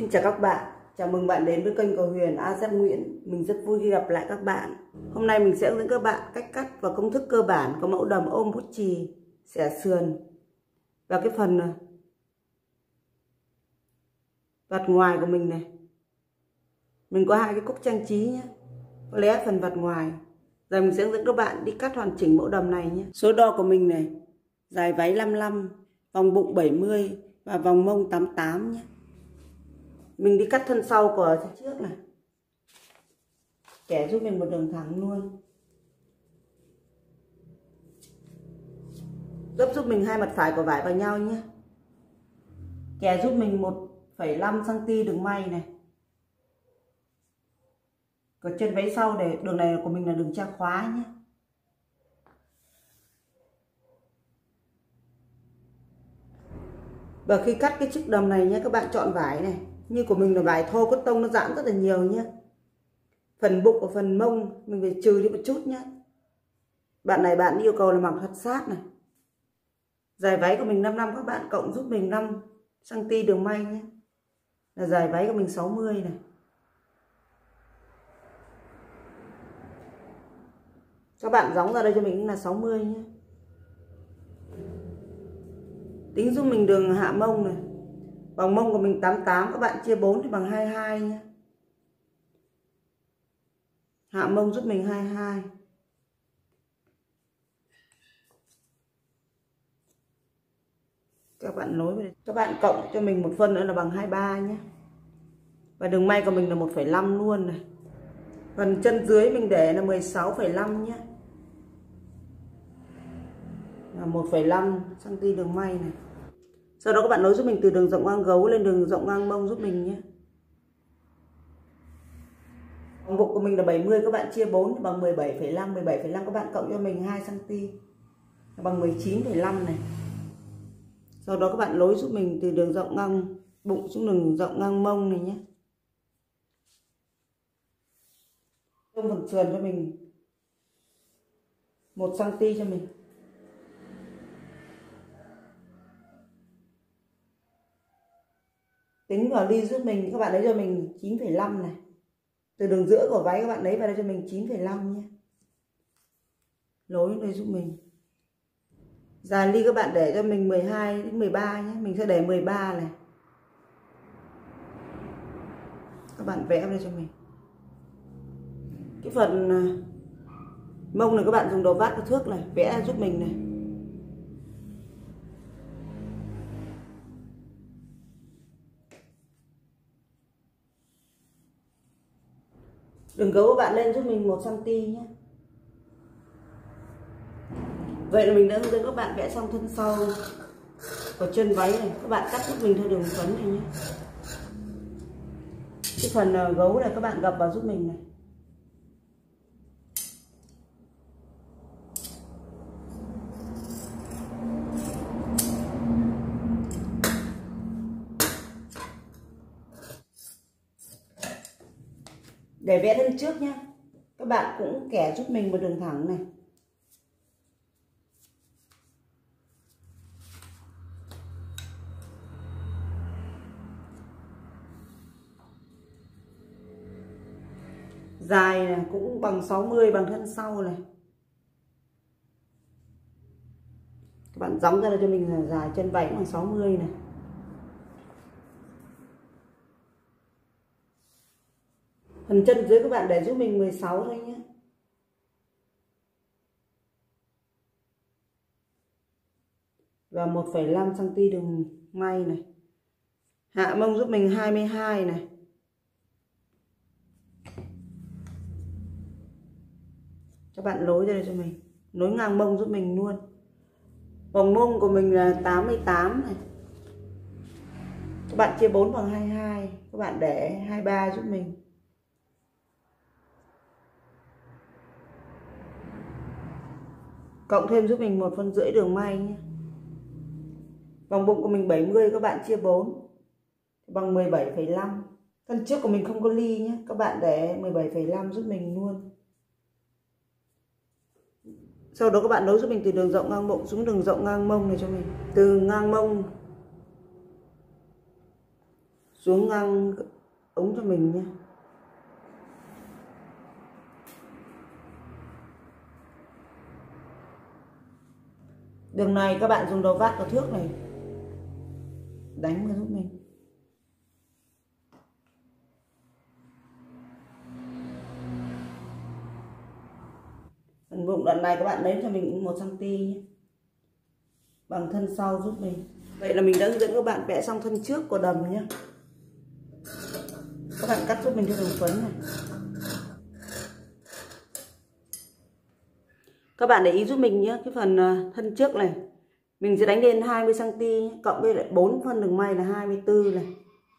Xin chào các bạn, chào mừng bạn đến với kênh của Huyền AZ Nguyễn. Mình rất vui khi gặp lại các bạn. Hôm nay mình sẽ hướng dẫn các bạn cách cắt và công thức cơ bản có mẫu đầm ôm bút chì, xẻ sườn và cái phần vạt ngoài của mình này. Mình có hai cái cúc trang trí nhé, có lẽ phần vạt ngoài. Giờ mình sẽ hướng dẫn các bạn đi cắt hoàn chỉnh mẫu đầm này nhé. Số đo của mình này, dài váy 55, vòng bụng 70 và vòng mông 88 nhé. Mình đi cắt thân sau của trước này, kẻ giúp mình một đường thẳng luôn, gấp giúp mình hai mặt phải của vải vào nhau nhé. Kẻ giúp mình 1,5 cm đường may này. Còn chân váy sau để đường này của mình là đường tra khóa nhé. Và khi cắt cái chiếc đầm này nhé, các bạn chọn vải này. Như của mình là vải thô cotton, nó giãn rất là nhiều nhé. Phần bụng và phần mông mình phải trừ đi một chút nhé. Bạn này bạn yêu cầu là mặc thật sát này. Dài váy của mình 55, các bạn cộng giúp mình 5 cm đường may nhé. Là dài váy của mình 60 này. Các bạn gióng ra đây cho mình là 60 nhé. Tính giúp mình đường hạ mông này. Vòng mông của mình 88, các bạn chia 4 thì bằng 22 nhé. Hạ mông giúp mình 22. Các bạn nối về, các bạn cộng cho mình một phân nữa là bằng 23 nhé. Và đường may của mình là 1,5 luôn này. Phần chân dưới mình để là 16,5 nhé. Là 1,5 cm đường may này. Sau đó các bạn nối giúp mình từ đường rộng ngang gấu lên đường rộng ngang mông giúp mình nhé. Vòng bụng của mình là 70, các bạn chia 4 thì bằng 17,5. 17,5 các bạn cộng cho mình 2 cm bằng 19,5 này. Sau đó các bạn nối giúp mình từ đường rộng ngang bụng xuống đường rộng ngang mông này nhé. Trong phần sườn cho mình 1 cm cho mình. Tính vào ly giúp mình, các bạn lấy cho mình 9,5 này. Từ đường giữa của váy các bạn lấy vào đây cho mình 9,5 nhé. Nối đây giúp mình. Dài ly các bạn để cho mình 12 đến 13 nhé. Mình sẽ để 13 này. Các bạn vẽ vào đây cho mình. Cái phần mông này các bạn dùng đầu vát của thước này, vẽ giúp mình này. Đường gấu các bạn lên giúp mình 1 cm nhé. Vậy là mình đã hướng dẫn các bạn vẽ xong thân sau của chân váy này. Các bạn cắt giúp mình theo đường phấn này nhé. Cái phần gấu này các bạn gập vào giúp mình này. Để vẽ thân trước nhé, các bạn cũng kẻ giúp mình một đường thẳng này. Dài này cũng bằng 60 bằng thân sau này. Các bạn gióng ra đây cho mình là dài chân váy bằng 60 này. Phần chân dưới các bạn để giúp mình 16 thôi nhé. Và 1,5 cm đường may này. Hạ mông giúp mình 22 này. Các bạn nối ra đây cho mình. Nối ngang mông giúp mình luôn. Vòng mông của mình là 88 này. Các bạn chia 4 bằng 22. Các bạn để 23 giúp mình. Cộng thêm giúp mình 1,5 phân đường may nhé. Vòng bụng của mình 70, các bạn chia 4 bằng 17,5. Thân trước của mình không có ly nhé. Các bạn để 17,5 giúp mình luôn. Sau đó các bạn nối giúp mình từ đường rộng ngang bụng xuống đường rộng ngang mông này cho mình. Từ ngang mông xuống ngang ống cho mình nhé. Đường này các bạn dùng đầu vát và thước này đánh vào giúp mình. Phần bụng đoạn này các bạn lấy cho mình 1 cm nhé. Bằng thân sau giúp mình. Vậy là mình đã hướng dẫn các bạn vẽ xong thân trước của đầm nhé. Các bạn cắt giúp mình theo đường phấn này. Các bạn để ý giúp mình nhé, cái phần thân trước này mình sẽ đánh lên 20 cm cộng với lại 4 phân đường may là 24 này.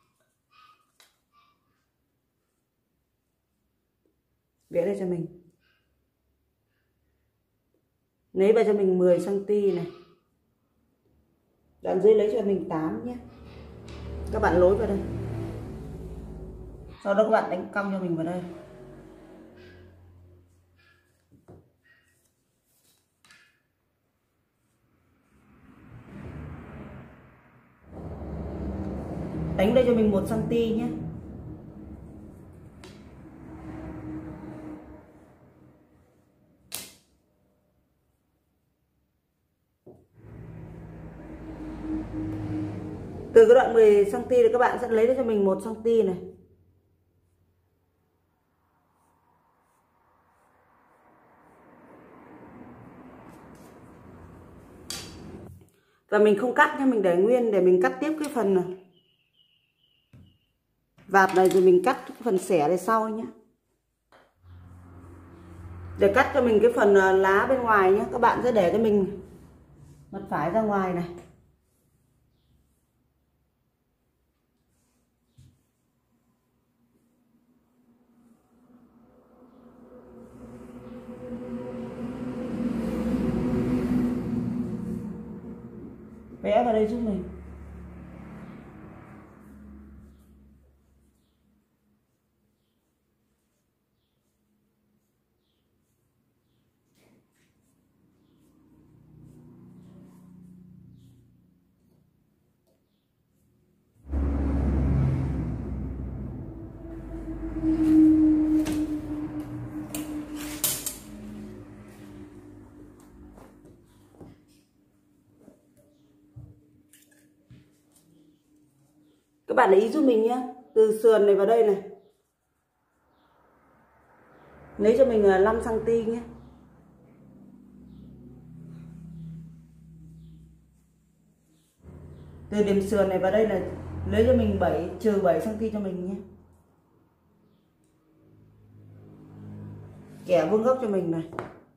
Vẽ đây cho mình. Lấy vào cho mình 10 cm này. Đoạn dưới lấy cho mình 8 nhé. Các bạn nối vào đây. Sau đó các bạn đánh cong cho mình vào đây. Đánh đây cho mình 1 cm nhé. Từ cái đoạn 10 cm thì các bạn sẽ lấy cho mình 1 cm này. Và mình không cắt nha, mình để nguyên để mình cắt tiếp cái phần này. Vạt này rồi mình cắt cái phần xẻ này sau nhé. Để cắt cho mình cái phần lá bên ngoài nhé, các bạn sẽ để cho mình mặt phải ra ngoài này. Vẽ vào đây giúp mình. Các bạn để ý giúp mình nhé, từ sườn này vào đây này lấy cho mình 5 cm nhé. Từ điểm sườn này vào đây là lấy cho mình trừ 7 cm cho mình nhé. Kẻ vuông góc cho mình này.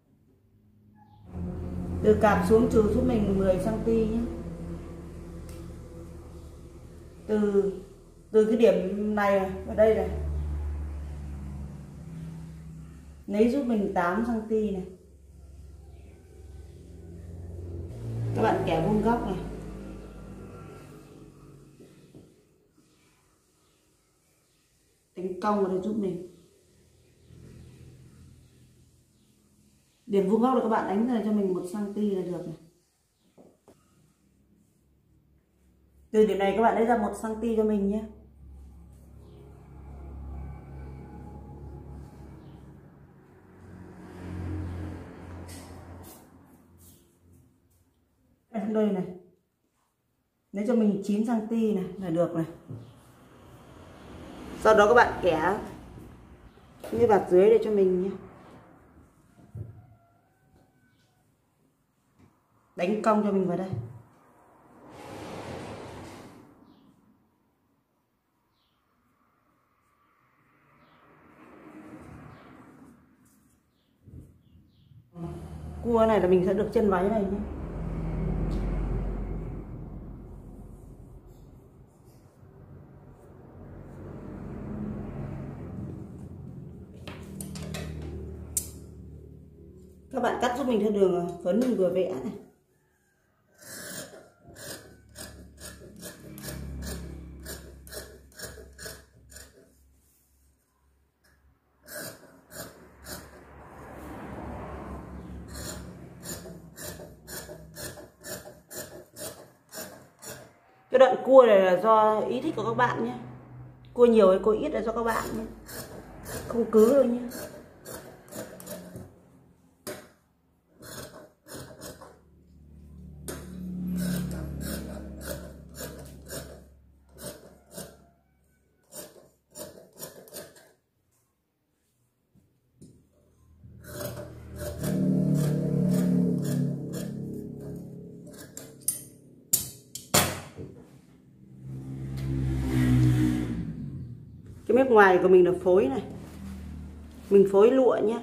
Từ cạp xuống trừ giúp mình 10 cm nhé. Từ cái điểm này vào đây này lấy giúp mình 8 cm này. Các bạn kẻ vuông góc này. Đánh cong vào đây giúp mình. Điểm vuông góc là các bạn đánh ra cho mình 1 cm là được này. Từ điểm này các bạn lấy ra 1 cm cho mình nhé. Đây này. Lấy cho mình 9 cm này là được này. Sau đó các bạn kẻ như vạt dưới đây cho mình nhé. Đánh cong cho mình vào đây. Cua này là mình sẽ được chân váy này nhé. Các bạn cắt giúp mình theo đường phấn mình vừa vẽ này. Cái đoạn cua này là do ý thích của các bạn nhé. Cua nhiều hay cua ít là cho các bạn nhé, không cứ đâu nhé. Cái mép ngoài của mình là phối này, mình phối lụa nhé.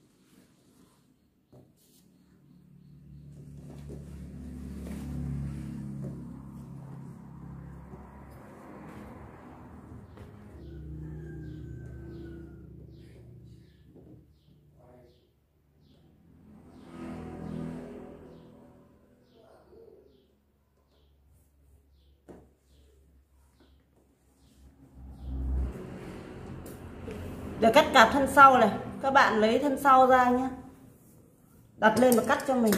Để cắt cạp thân sau này, các bạn lấy thân sau ra nhé, đặt lên và cắt cho mình.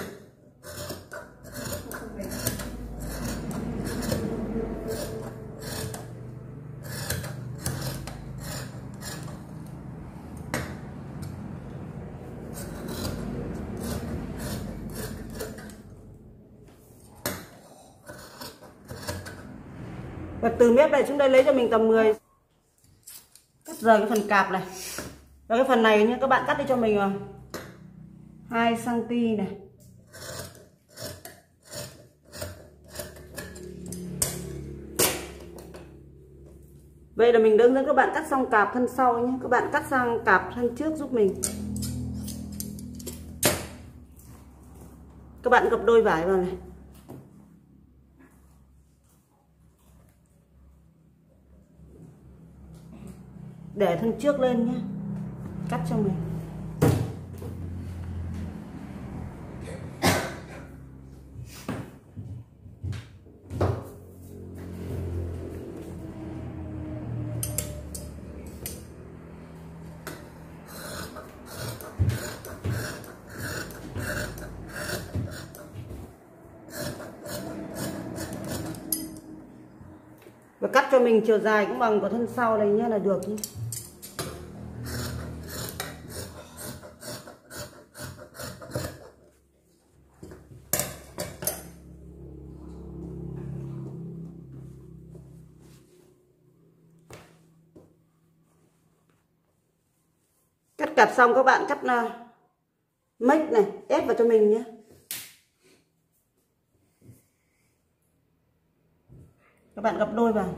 Và từ mép này chúng đây lấy cho mình tầm 10. Cắt rời cái phần cạp này. Và cái phần này nhé, các bạn cắt đi cho mình 2 cm này. Vậy là mình đã hướng dẫn các bạn cắt xong cạp thân sau nhé. Các bạn cắt sang cạp thân trước giúp mình. Các bạn gập đôi vải vào này. Để thân trước lên nhé, cắt cho mình. Và cắt cho mình chiều dài cũng bằng của thân sau này nhé là được nhé. Cắt cạp xong các bạn cắt mếch này ép vào cho mình nhé. Các bạn gập đôi vào.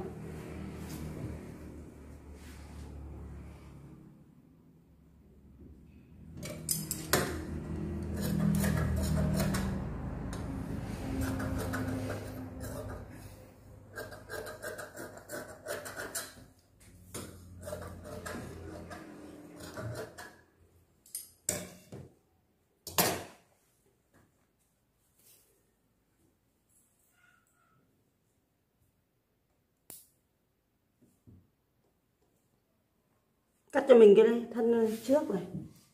Cắt cho mình cái thân trước này.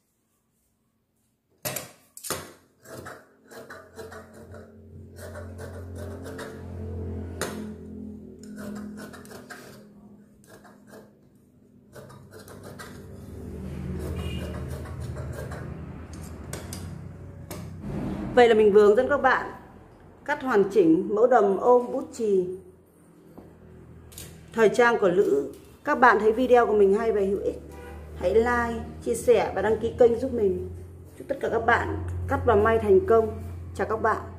Vậy là mình vừa hướng dẫn các bạn cắt hoàn chỉnh mẫu đầm ôm bút chì thời trang của nữ. Các bạn thấy video của mình hay và hữu ích, hãy like, chia sẻ và đăng ký kênh giúp mình. Chúc tất cả các bạn cắt và may thành công. Chào các bạn.